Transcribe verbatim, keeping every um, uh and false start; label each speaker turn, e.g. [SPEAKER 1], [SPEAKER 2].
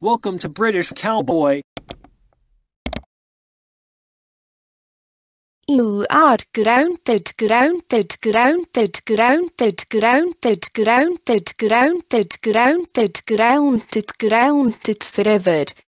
[SPEAKER 1] Welcome to British Cowboy.
[SPEAKER 2] You are grounded, grounded, grounded, grounded, grounded, grounded, grounded, grounded, grounded, grounded forever.